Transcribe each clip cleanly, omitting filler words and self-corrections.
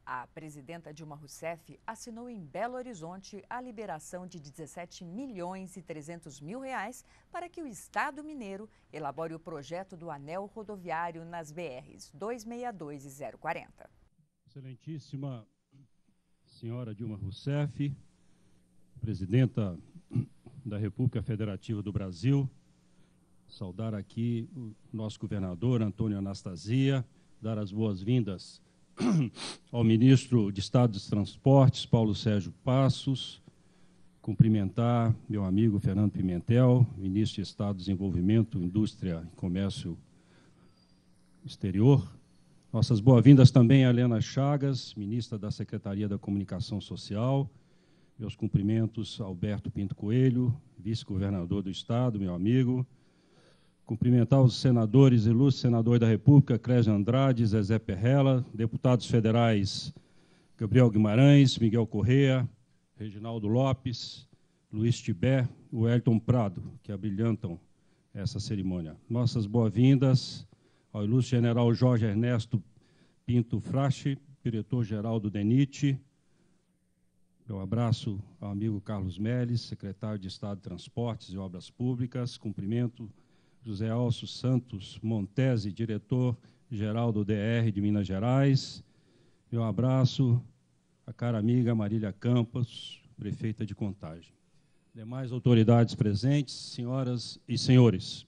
A presidenta Dilma Rousseff assinou em Belo Horizonte a liberação de 17 milhões e 300 mil reais para que o Estado mineiro elabore o projeto do anel rodoviário nas BRs 262 e 040. Excelentíssima senhora Dilma Rousseff, presidenta da República Federativa do Brasil, saudar aqui o nosso governador Antônio Anastasia, dar as boas-vindas ao ministro de Estado dos Transportes, Paulo Sérgio Passos, cumprimentar meu amigo Fernando Pimentel, ministro de Estado do Desenvolvimento, Indústria e Comércio Exterior. Nossas boas-vindas também a Helena Chagas, ministra da Secretaria da Comunicação Social. Meus cumprimentos a Alberto Pinto Coelho, vice-governador do Estado, meu amigo. Cumprimentar os senadores, ilustres senadores da República, Clésio Andrade, Zezé Perrella, deputados federais Gabriel Guimarães, Miguel Correa, Reginaldo Lopes, Luiz Tibé, Wellington Prado, que abrilhantam essa cerimônia. Nossas boas-vindas ao ilustre general Jorge Ernesto Pinto Frache, diretor-geral do DENIT. Meu abraço ao amigo Carlos Melles, secretário de Estado de Transportes e Obras Públicas. Cumprimento José Alcio Santos Montese, diretor-geral do DR de Minas Gerais. Meu abraço à cara amiga Marília Campos, prefeita de Contagem. Demais autoridades presentes, senhoras e senhores.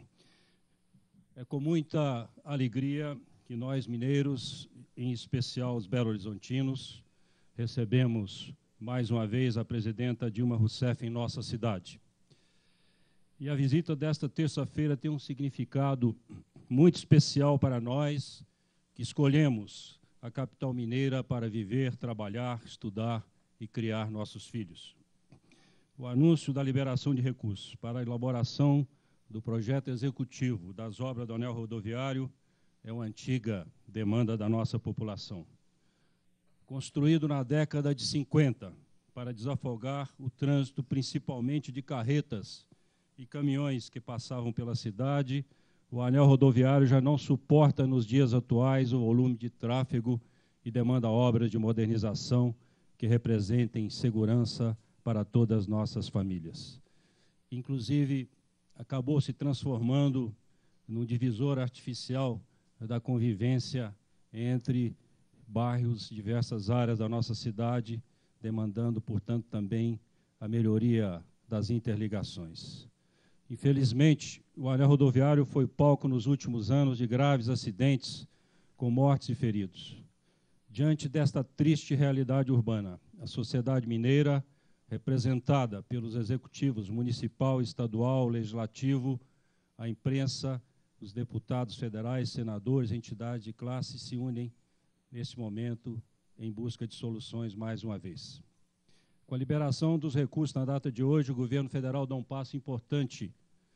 É com muita alegria que nós, mineiros, em especial os belo-horizontinos, recebemos mais uma vez a presidenta Dilma Rousseff em nossa cidade. E a visita desta terça-feira tem um significado muito especial para nós, que escolhemos a capital mineira para viver, trabalhar, estudar e criar nossos filhos. O anúncio da liberação de recursos para a elaboração do projeto executivo das obras do anel rodoviário é uma antiga demanda da nossa população. Construído na década de 50 para desafogar o trânsito, principalmente de carretas e caminhões que passavam pela cidade, o anel rodoviário já não suporta nos dias atuais o volume de tráfego e demanda obras de modernização que representem segurança para todas as nossas famílias. Inclusive, acabou se transformando num divisor artificial da convivência entre bairros, diversas áreas da nossa cidade, demandando, portanto, também a melhoria das interligações. Infelizmente, o anel rodoviário foi palco nos últimos anos de graves acidentes com mortes e feridos. Diante desta triste realidade urbana, a sociedade mineira, representada pelos executivos municipal, estadual, legislativo, a imprensa, os deputados federais, senadores, entidades de classe se unem nesse momento em busca de soluções mais uma vez. Com a liberação dos recursos na data de hoje, o governo federal dá um passo importante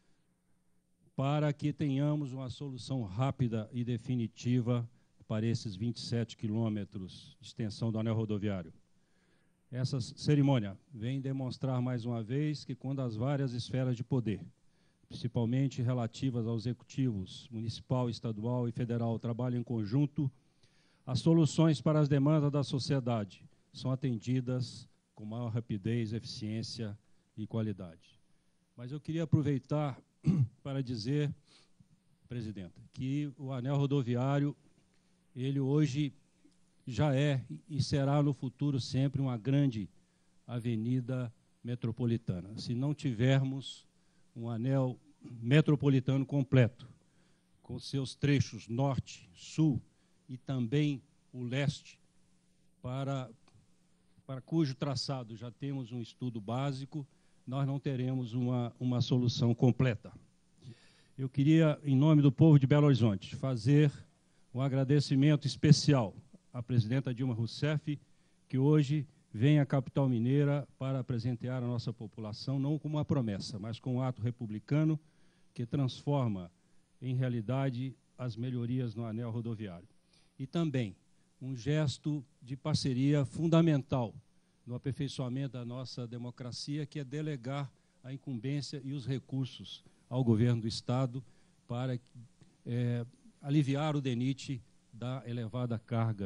para que tenhamos uma solução rápida e definitiva para esses 27 quilômetros de extensão do anel rodoviário. Essa cerimônia vem demonstrar mais uma vez que quando as várias esferas de poder, principalmente relativas aos executivos municipal, estadual e federal, trabalham em conjunto, as soluções para as demandas da sociedade são atendidas com maior rapidez, eficiência e qualidade. Mas eu queria aproveitar para dizer, presidenta, que o anel rodoviário, ele hoje já é e será no futuro sempre uma grande avenida metropolitana. Se não tivermos um anel metropolitano completo, com seus trechos norte, sul e também o leste, para cujo traçado já temos um estudo básico, nós não teremos uma solução completa. Eu queria, em nome do povo de Belo Horizonte, fazer um agradecimento especial à presidenta Dilma Rousseff, que hoje vem à capital mineira para presentear a nossa população, não com uma promessa, mas com um ato republicano que transforma em realidade as melhorias no anel rodoviário. E também um gesto de parceria fundamental no aperfeiçoamento da nossa democracia, que é delegar a incumbência e os recursos ao governo do Estado para aliviar o DENIT da elevada carga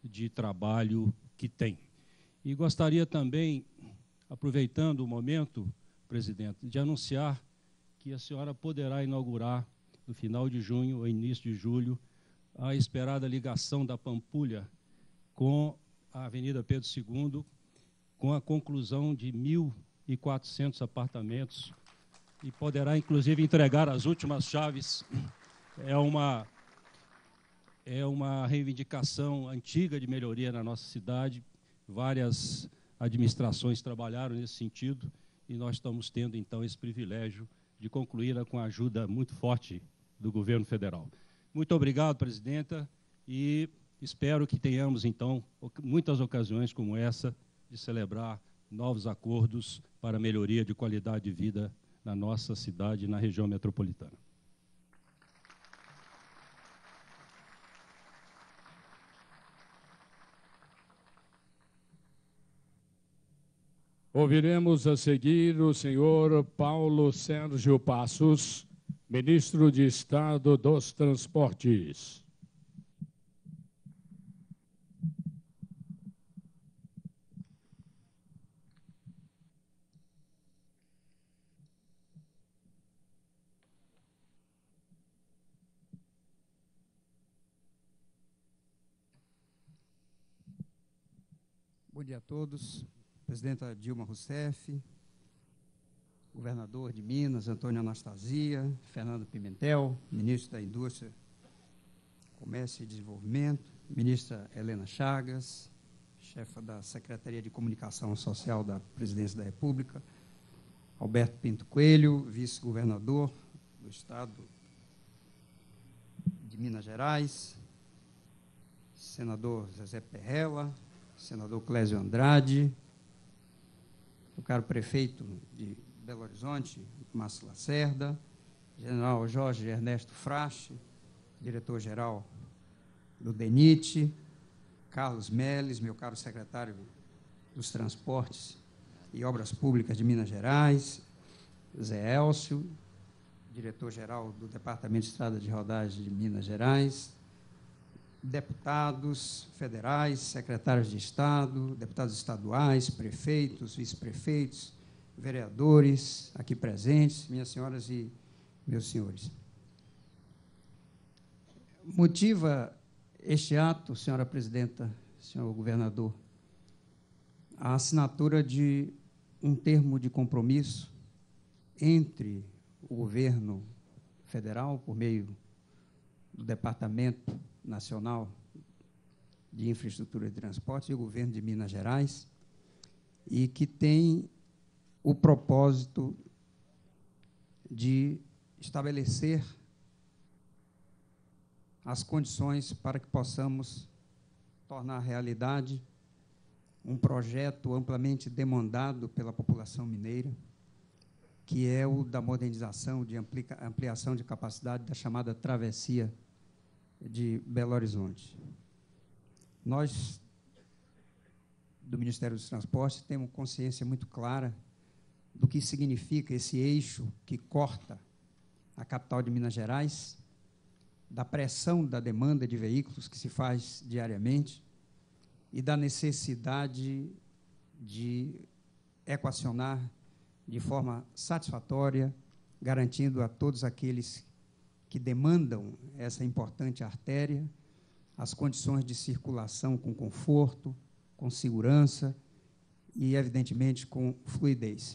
de trabalho que tem. E gostaria também, aproveitando o momento, presidente, de anunciar que a senhora poderá inaugurar, no final de junho ou início de julho, a esperada ligação da Pampulha com a Avenida Pedro II, com a conclusão de 1.400 apartamentos, e poderá, inclusive, entregar as últimas chaves. É uma reivindicação antiga de melhoria na nossa cidade. Várias administrações trabalharam nesse sentido, e nós estamos tendo, então, esse privilégio de concluí-la com a ajuda muito forte do governo federal. Muito obrigado, presidenta, e espero que tenhamos, então, muitas ocasiões como essa de celebrar novos acordos para a melhoria de qualidade de vida na nossa cidade e na região metropolitana. Ouviremos a seguir o senhor Paulo Sérgio Passos, ministro de Estado dos Transportes. Bom dia a todos. Presidenta Dilma Rousseff, governador de Minas, Antônio Anastasia, Fernando Pimentel, ministro da Indústria, Comércio e Desenvolvimento, ministra Helena Chagas, chefa da Secretaria de Comunicação Social da Presidência da República, Alberto Pinto Coelho, vice-governador do Estado de Minas Gerais, senador Zezé Perrella, senador Clésio Andrade, o caro prefeito de Belo Horizonte, Márcio Lacerda, general Jorge Ernesto Frache, diretor-geral do DENIT, Carlos Melles, meu caro secretário dos Transportes e Obras Públicas de Minas Gerais, Zé Elcio, diretor-geral do Departamento de Estrada de Rodagem de Minas Gerais, deputados federais, secretários de Estado, deputados estaduais, prefeitos, vice-prefeitos, vereadores aqui presentes, minhas senhoras e meus senhores. Motiva este ato, senhora presidenta, senhor governador, a assinatura de um termo de compromisso entre o governo federal, por meio do Departamento Nacional de Infraestrutura de Transportes e o governo de Minas Gerais, e que tem o propósito de estabelecer as condições para que possamos tornar realidade um projeto amplamente demandado pela população mineira, que é o da modernização, de ampliação de capacidade da chamada travessia de Belo Horizonte. Nós, do Ministério dos Transportes, temos consciência muito clara do que significa esse eixo que corta a capital de Minas Gerais, da pressão da demanda de veículos que se faz diariamente e da necessidade de equacionar de forma satisfatória, garantindo a todos aqueles que demandam essa importante artéria as condições de circulação com conforto, com segurança e, evidentemente, com fluidez.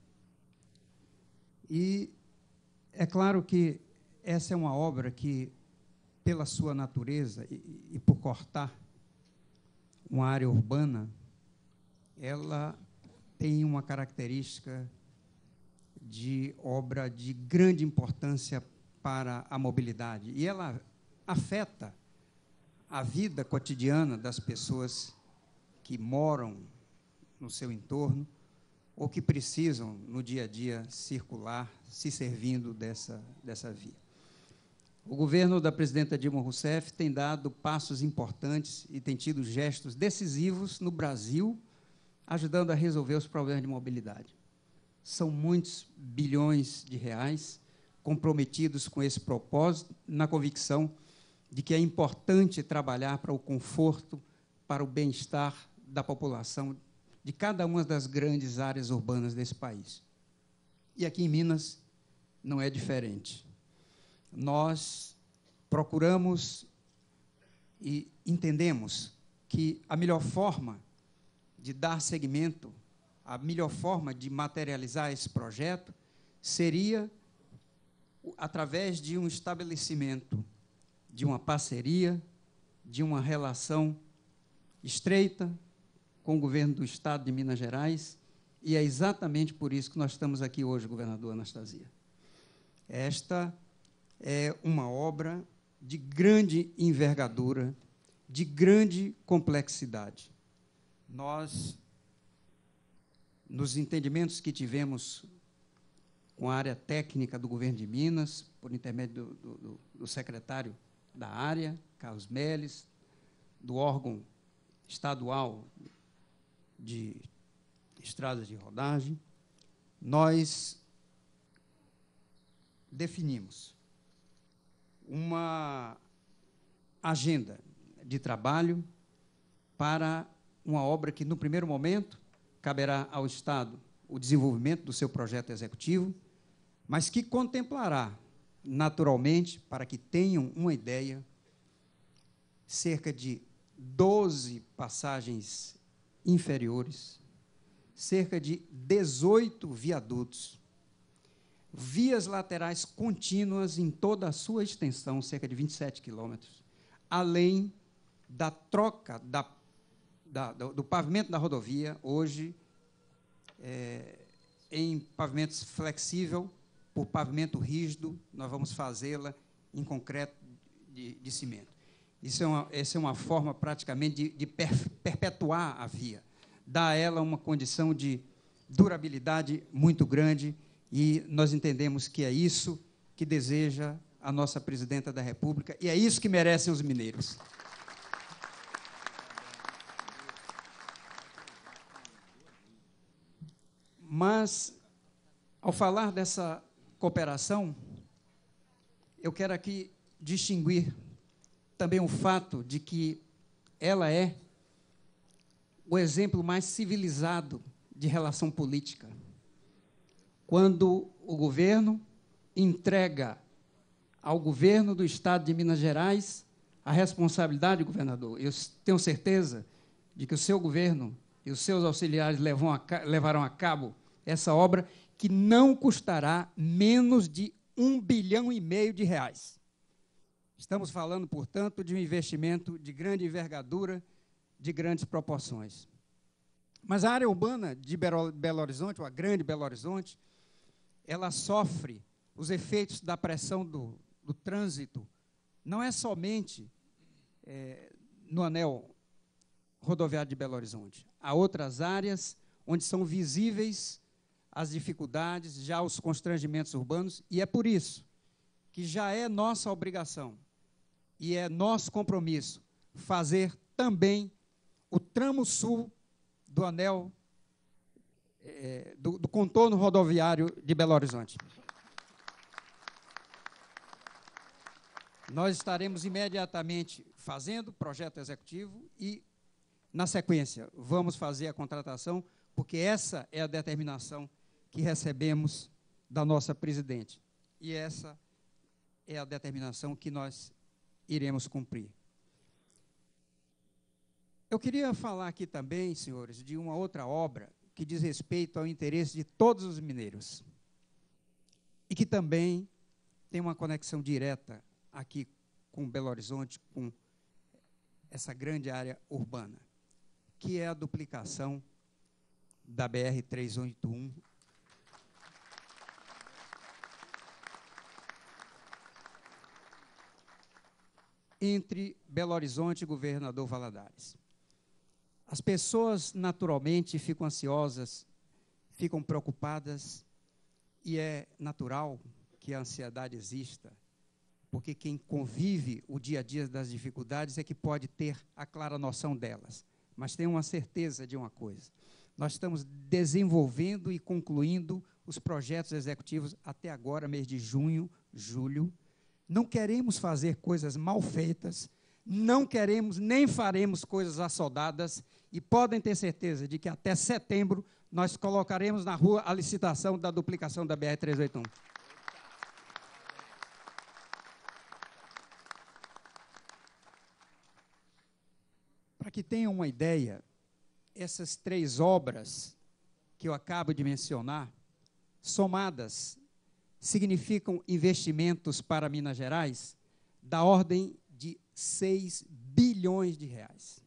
E é claro que essa é uma obra que, pela sua natureza e por cortar uma área urbana, ela tem uma característica de obra de grande importância para a mobilidade, e ela afeta a vida cotidiana das pessoas que moram no seu entorno ou que precisam, no dia a dia, circular, se servindo dessa via. O governo da presidenta Dilma Rousseff tem dado passos importantes e tem tido gestos decisivos no Brasil, ajudando a resolver os problemas de mobilidade. São muitos bilhões de reais comprometidos com esse propósito, na convicção de que é importante trabalhar para o conforto para o bem-estar da população de cada uma das grandes áreas urbanas desse país. E aqui em Minas não é diferente. Nós procuramos e entendemos que a melhor forma de dar seguimento, a melhor forma de materializar esse projeto seria através de um estabelecimento, de uma parceria, de uma relação estreita com o governo do Estado de Minas Gerais, e é exatamente por isso que nós estamos aqui hoje, governador Anastasia. Esta é uma obra de grande envergadura, de grande complexidade. Nós, nos entendimentos que tivemos com a área técnica do governo de Minas, por intermédio do secretário da área, Carlos Melles, do órgão estadual de estradas de rodagem, nós definimos uma agenda de trabalho para uma obra que, no primeiro momento, caberá ao Estado o desenvolvimento do seu projeto executivo, mas que contemplará, naturalmente, para que tenham uma ideia, cerca de 12 passagens inferiores, cerca de 18 viadutos, vias laterais contínuas em toda a sua extensão, cerca de 27 quilômetros, além da troca do pavimento da rodovia, hoje em pavimentos flexível, por pavimento rígido, nós vamos fazê-la em concreto de cimento. Essa é uma forma, praticamente, de perpetuar a via, dar a ela uma condição de durabilidade muito grande, e nós entendemos que é isso que deseja a nossa presidenta da República, e é isso que merecem os mineiros. Mas, ao falar dessa cooperação, eu quero aqui distinguir também o fato de que ela é o exemplo mais civilizado de relação política. Quando o governo entrega ao governo do Estado de Minas Gerais a responsabilidade, governador, eu tenho certeza de que o seu governo e os seus auxiliares levarão a cabo essa obra, que não custará menos de R$1,5 bilhão de reais. Estamos falando, portanto, de um investimento de grande envergadura, de grandes proporções. Mas a área urbana de Belo Horizonte, ou a grande Belo Horizonte, ela sofre os efeitos da pressão do trânsito, não é somente no anel rodoviário de Belo Horizonte. Há outras áreas onde são visíveis as dificuldades, já os constrangimentos urbanos, e é por isso que já é nossa obrigação e é nosso compromisso fazer também o tramo sul do anel, do contorno rodoviário de Belo Horizonte. Nós estaremos imediatamente fazendo projeto executivo e, na sequência, vamos fazer a contratação, porque essa é a determinação que recebemos da nossa presidente. E essa é a determinação que nós iremos cumprir. Eu queria falar aqui também, senhores, de uma outra obra que diz respeito ao interesse de todos os mineiros e que também tem uma conexão direta aqui com Belo Horizonte, com essa grande área urbana, que é a duplicação da BR-381, entre Belo Horizonte e Governador Valadares. As pessoas, naturalmente, ficam ansiosas, ficam preocupadas, e é natural que a ansiedade exista, porque quem convive o dia a dia das dificuldades é que pode ter a clara noção delas. Mas tenho uma certeza de uma coisa: nós estamos desenvolvendo e concluindo os projetos executivos até agora, mês de junho, julho. Não queremos fazer coisas mal feitas, não queremos nem faremos coisas assodadas e podem ter certeza de que até setembro nós colocaremos na rua a licitação da duplicação da BR-381. Para que tenham uma ideia, essas 3 obras que eu acabo de mencionar, somadas, significam investimentos para Minas Gerais da ordem de 6 bilhões de reais.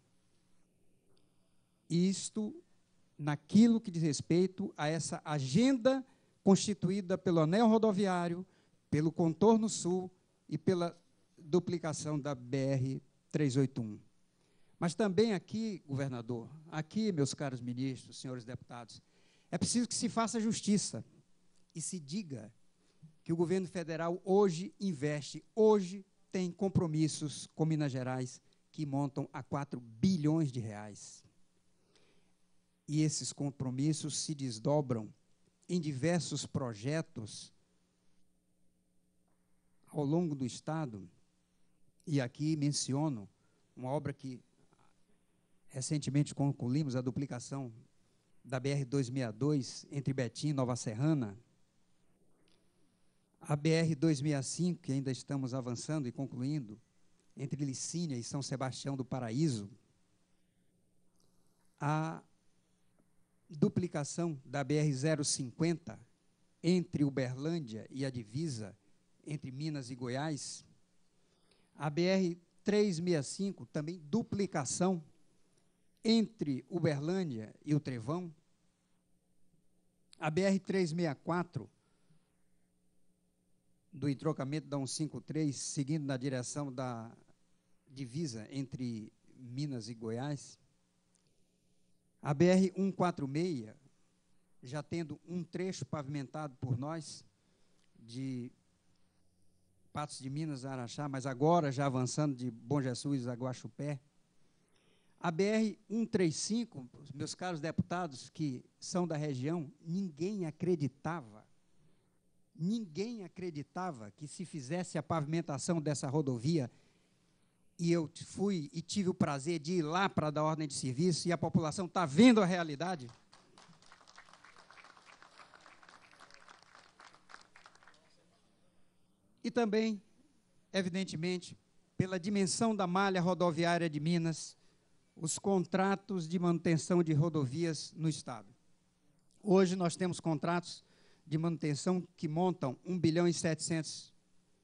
Isto naquilo que diz respeito a essa agenda constituída pelo anel rodoviário, pelo contorno sul e pela duplicação da BR-381. Mas também aqui, governador, aqui, meus caros ministros, senhores deputados, é preciso que se faça justiça e se diga que o governo federal hoje investe, hoje tem compromissos com Minas Gerais que montam a 4 bilhões de reais. E esses compromissos se desdobram em diversos projetos ao longo do Estado. E aqui menciono uma obra que recentemente concluímos, a duplicação da BR-262 entre Betim e Nova Serrana, a BR-265, que ainda estamos avançando e concluindo, entre Licínia e São Sebastião do Paraíso, a duplicação da BR-050 entre Uberlândia e a divisa entre Minas e Goiás, a BR-365, também duplicação entre Uberlândia e o Trevão, a BR-364, do entrocamento da 153, seguindo na direção da divisa entre Minas e Goiás, a BR-146, já tendo um trecho pavimentado por nós, de Patos de Minas a Araxá, mas agora já avançando de Bom Jesus a Guaxupé, a BR-135, meus caros deputados que são da região, ninguém acreditava que se fizesse a pavimentação dessa rodovia, e eu fui e tive o prazer de ir lá para dar ordem de serviço, e a população está vendo a realidade. E também, evidentemente, pela dimensão da malha rodoviária de Minas, os contratos de manutenção de rodovias no Estado. Hoje nós temos contratos de manutenção que montam 1 bilhão e 700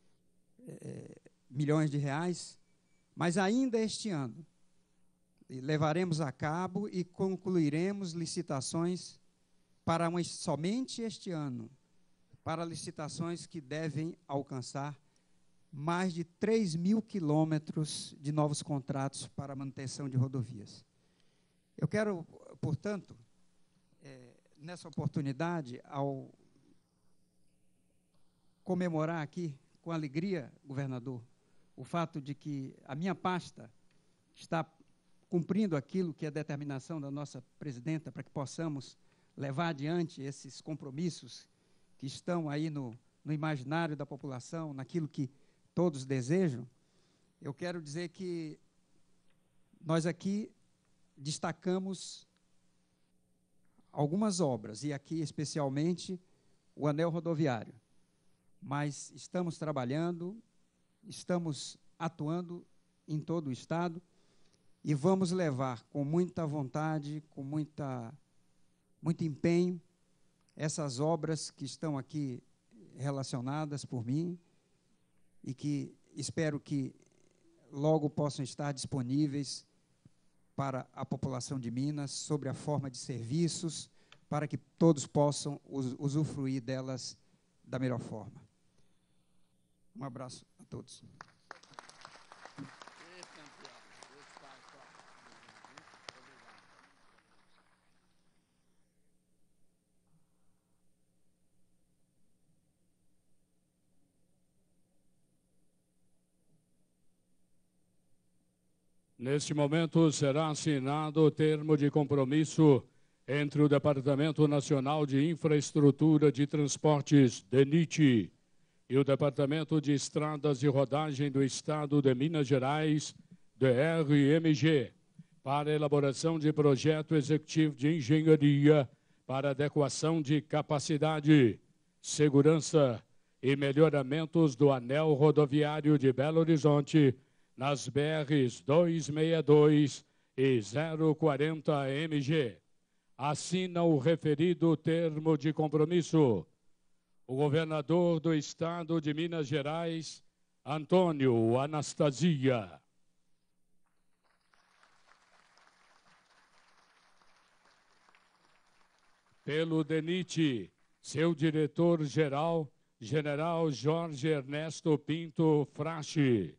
milhões de reais, mas ainda este ano levaremos a cabo e concluiremos licitações para somente este ano, para licitações que devem alcançar mais de 3 mil quilômetros de novos contratos para manutenção de rodovias. Eu quero, portanto, nessa oportunidade, ao comemorar aqui, com alegria, governador, o fato de que a minha pasta está cumprindo aquilo que é a determinação da nossa presidenta para que possamos levar adiante esses compromissos que estão aí no imaginário da população, naquilo que todos desejam. Eu quero dizer que nós aqui destacamos algumas obras, e aqui especialmente o anel rodoviário, mas estamos trabalhando, estamos atuando em todo o Estado e vamos levar com muita vontade, com muito empenho, essas obras que estão aqui relacionadas por mim e que espero que logo possam estar disponíveis para a população de Minas, sobre a forma de serviços, para que todos possam usufruir delas da melhor forma. Um abraço a todos. Neste momento, será assinado o termo de compromisso entre o Departamento Nacional de Infraestrutura de Transportes, DENIT, e o Departamento de Estradas de Rodagem do Estado de Minas Gerais, DRMG, para elaboração de projeto executivo de engenharia para adequação de capacidade, segurança e melhoramentos do anel rodoviário de Belo Horizonte nas BRs 262 e 040 MG. Assina o referido termo de compromisso o governador do Estado de Minas Gerais, Antônio Anastasia. Pelo DENIT, seu diretor-geral, General Jorge Ernesto Pinto Frache.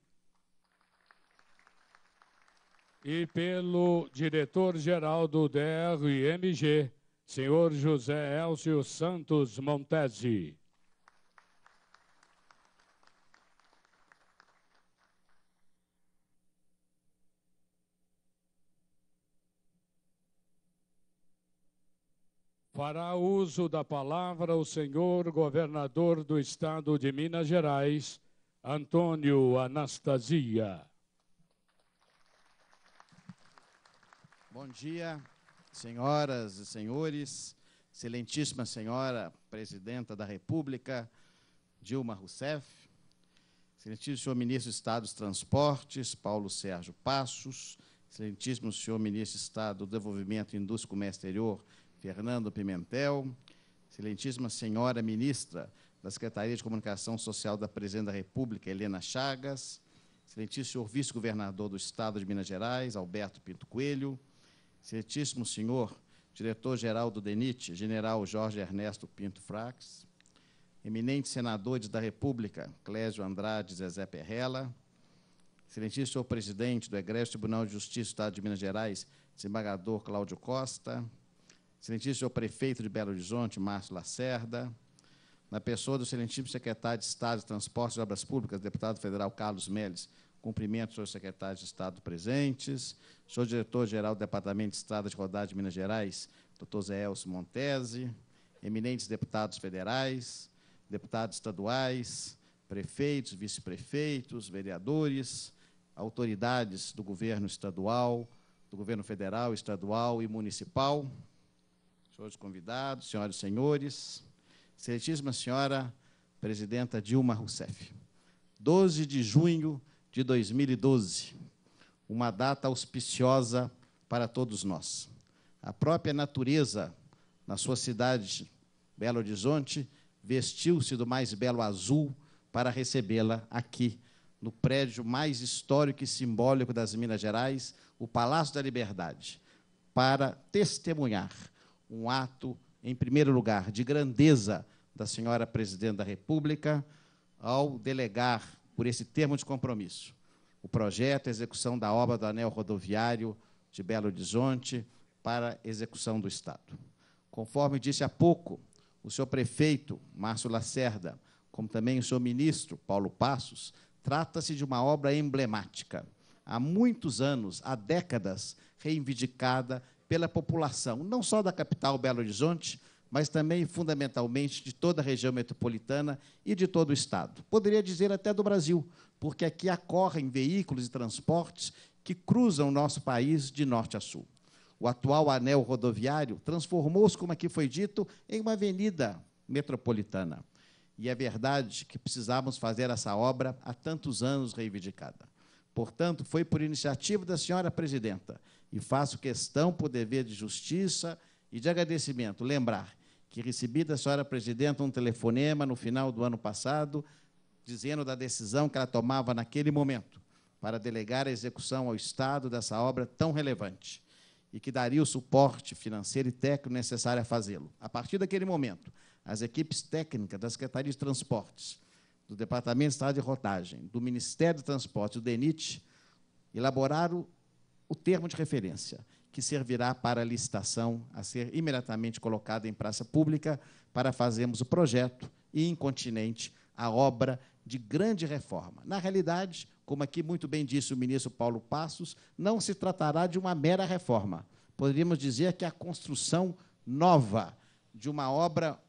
E pelo diretor-geral do DRMG, senhor José Elcio Santos Montesi. Fará uso da palavra o senhor governador do Estado de Minas Gerais, Antônio Anastasia. Bom dia, senhoras e senhores, excelentíssima senhora Presidenta da República, Dilma Rousseff, excelentíssimo senhor Ministro de Estado dos Transportes, Paulo Sérgio Passos, excelentíssimo senhor Ministro de Estado do Desenvolvimento, Indústria e Comércio Exterior, Fernando Pimentel, excelentíssima senhora Ministra da Secretaria de Comunicação Social da Presidente da República, Helena Chagas, excelentíssimo senhor Vice-Governador do Estado de Minas Gerais, Alberto Pinto Coelho, excelentíssimo senhor Diretor-Geral do DENIT, General Jorge Ernesto Pinto Frax, eminentes senadores da República, Clésio Andrade Zezé Perrella, excelentíssimo senhor Presidente do Egresso Tribunal de Justiça do Estado de Minas Gerais, desembargador Cláudio Costa, excelentíssimo senhor Prefeito de Belo Horizonte, Márcio Lacerda, na pessoa do excelentíssimo Secretário de Estado de Transportes e Obras Públicas, deputado federal Carlos Melles, cumprimento, senhores secretários de Estado presentes, senhor diretor-geral do Departamento de Estrada de Rodagem de Minas Gerais, doutor Zé Elcio Montesi, eminentes deputados federais, deputados estaduais, prefeitos, vice-prefeitos, vereadores, autoridades do governo estadual, do governo federal, estadual e municipal, senhores convidados, senhoras e senhores, excelentíssima senhora Presidenta Dilma Rousseff, 12 de junho de 2012, uma data auspiciosa para todos nós. A própria natureza, na sua cidade, Belo Horizonte, vestiu-se do mais belo azul para recebê-la aqui, no prédio mais histórico e simbólico das Minas Gerais, o Palácio da Liberdade, para testemunhar um ato, em primeiro lugar, de grandeza da senhora Presidente da República, ao delegar, por esse termo de compromisso, o projeto e execução da obra do anel rodoviário de Belo Horizonte para execução do Estado. Conforme disse há pouco, o senhor prefeito, Márcio Lacerda, como também o senhor ministro, Paulo Passos, trata-se de uma obra emblemática, há muitos anos, há décadas, reivindicada pela população, não só da capital Belo Horizonte, mas também, fundamentalmente, de toda a região metropolitana e de todo o Estado. Poderia dizer até do Brasil, porque aqui acorrem veículos e transportes que cruzam o nosso país de norte a sul. O atual anel rodoviário transformou-se, como aqui foi dito, em uma avenida metropolitana. E é verdade que precisávamos fazer essa obra há tantos anos reivindicada. Portanto, foi por iniciativa da senhora Presidenta, e faço questão, por dever de justiça e de agradecimento, lembrar que recebi da senhora Presidenta um telefonema no final do ano passado, dizendo da decisão que ela tomava naquele momento para delegar a execução ao Estado dessa obra tão relevante e que daria o suporte financeiro e técnico necessário a fazê-lo. A partir daquele momento, as equipes técnicas da Secretaria de Transportes, do Departamento de Estrada de Rodagem, do Ministério do Transporte, do DENIT, elaboraram o termo de referência, que servirá para a licitação a ser imediatamente colocada em praça pública para fazermos o projeto e, incontinente, a obra de grande reforma. Na realidade, como aqui muito bem disse o ministro Paulo Passos, não se tratará de uma mera reforma. Poderíamos dizer que é a construção nova de uma obra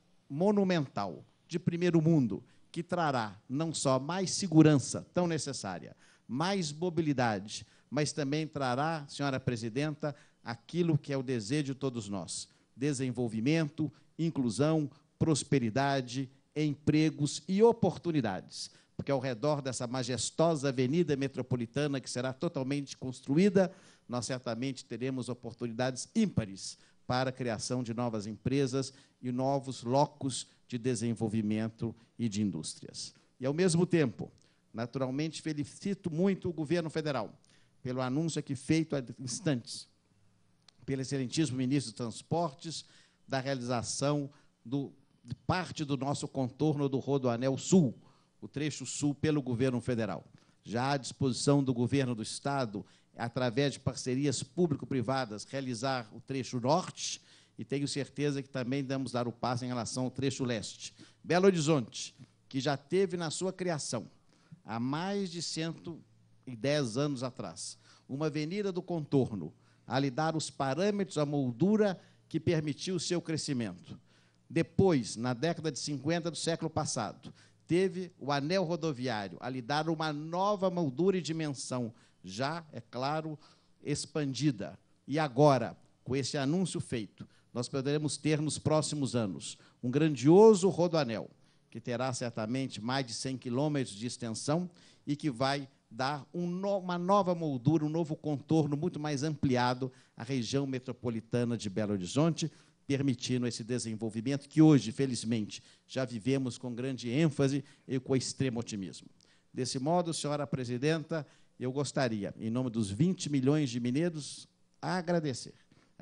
monumental, de primeiro mundo, que trará não só mais segurança tão necessária, mais mobilidade, mas também trará, senhora presidenta, aquilo que é o desejo de todos nós: desenvolvimento, inclusão, prosperidade, empregos e oportunidades. Porque ao redor dessa majestosa avenida metropolitana, que será totalmente construída, nós certamente teremos oportunidades ímpares para a criação de novas empresas e novos locos de desenvolvimento e de indústrias. E, ao mesmo tempo, naturalmente, felicito muito o governo federal pelo anúncio aqui feito há instantes, pelo excelentíssimo ministro dos Transportes, da realização de parte do nosso contorno do Rodoanel Sul, o trecho sul, pelo governo federal. Já à disposição do governo do Estado, através de parcerias público-privadas, realizar o trecho norte, e tenho certeza que também vamos dar o passo em relação ao trecho leste. Belo Horizonte, que já teve na sua criação, há mais de 110 anos atrás, uma avenida do contorno, a lhe dar os parâmetros, a moldura que permitiu o seu crescimento. Depois, na década de 50 do século passado, teve o anel rodoviário, a lhe dar uma nova moldura e dimensão, já, é claro, expandida. E agora, com esse anúncio feito, nós poderemos ter, nos próximos anos, um grandioso rodoanel, que terá certamente mais de 100 quilômetros de extensão e que vai dar uma nova moldura, um novo contorno muito mais ampliado à região metropolitana de Belo Horizonte, permitindo esse desenvolvimento que hoje, felizmente, já vivemos com grande ênfase e com extremo otimismo. Desse modo, senhora presidenta, eu gostaria, em nome dos 20 milhões de mineiros, agradecer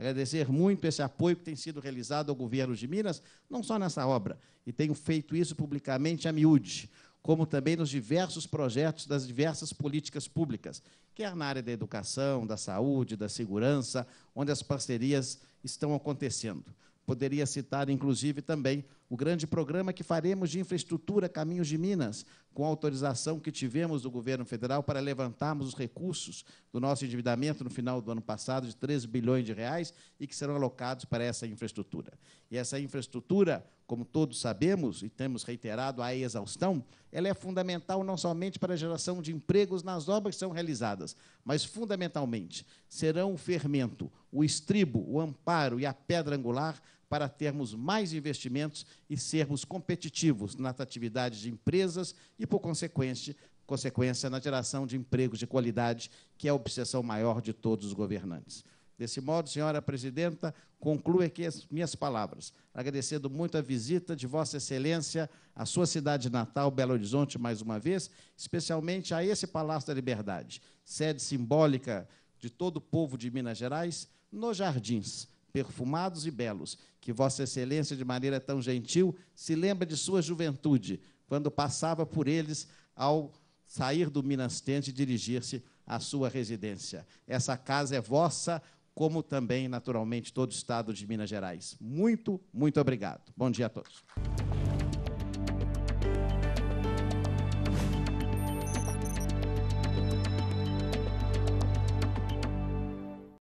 muito esse apoio que tem sido realizado ao governo de Minas, não só nessa obra, e tenho feito isso publicamente a miúde, como também nos diversos projetos das diversas políticas públicas, quer na área da educação, da saúde, da segurança, onde as parcerias estão acontecendo. Poderia citar, inclusive, também o grande programa que faremos de infraestrutura Caminhos de Minas, com a autorização que tivemos do governo federal para levantarmos os recursos do nosso endividamento no final do ano passado, de 13 bilhões de reais, e que serão alocados para essa infraestrutura. E essa infraestrutura, como todos sabemos, e temos reiterado à exaustão, ela é fundamental não somente para a geração de empregos nas obras que são realizadas, mas, fundamentalmente, serão o fermento, o estribo, o amparo e a pedra angular para termos mais investimentos e sermos competitivos nas atividades de empresas e, por consequência, na geração de empregos de qualidade, que é a obsessão maior de todos os governantes. Desse modo, senhora presidenta, concluo aqui as minhas palavras, agradecendo muito a visita de Vossa Excelência à sua cidade natal, Belo Horizonte, mais uma vez, especialmente a esse Palácio da Liberdade, sede simbólica de todo o povo de Minas Gerais, nos jardins, perfumados e belos, que Vossa Excelência, de maneira tão gentil, se lembra de sua juventude, quando passava por eles ao sair do Minas Tente e dirigir-se à sua residência. Essa casa é vossa, como também, naturalmente, todo o Estado de Minas Gerais. Muito, muito obrigado. Bom dia a todos.